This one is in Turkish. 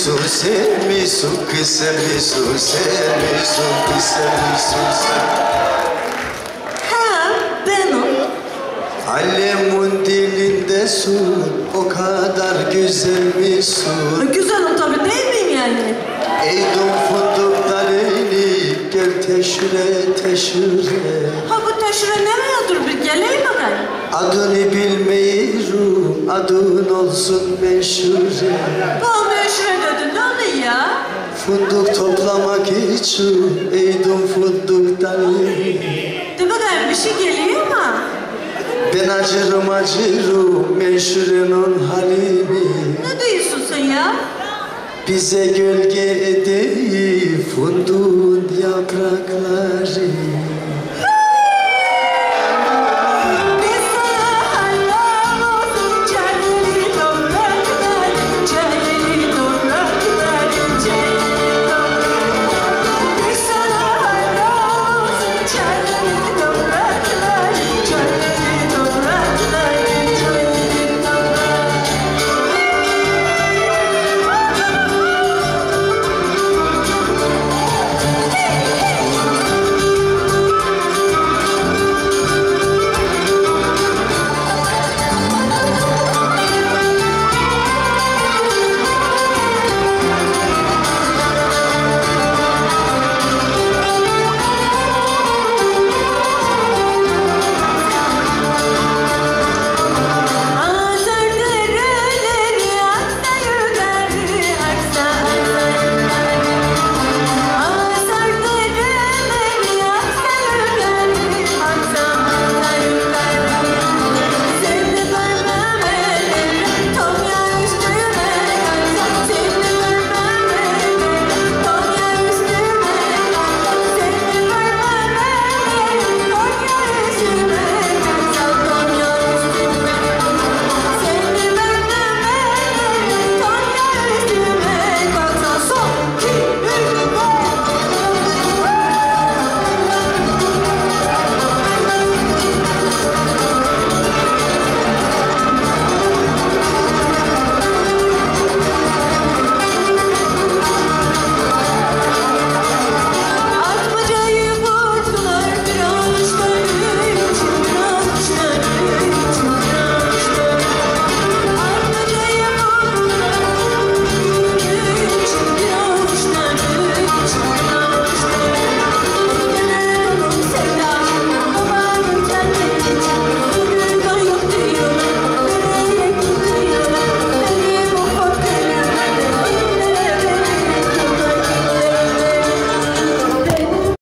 misun, sen misun, kız sen misun, sen misun, kız sen misun, sen? Ha, benim. Alemun dilindesun, o kadar güzel misun? Güzelim tabii değil miyim yani? Eydum fındık dalini, gel teşhire teşhire. Ha bu taşıra nereye bir geleyim bakayım. Adını bilmiyorum, adın olsun meşhure. Bu meşhur dedin ne oluyor ya? Fındık toplamak için eydum fındık dalini. De bakayım bir şey geliyor mu? Ben acırım meşhurenin halini. Ne diyorsun sen ya? Bize gölge edeyim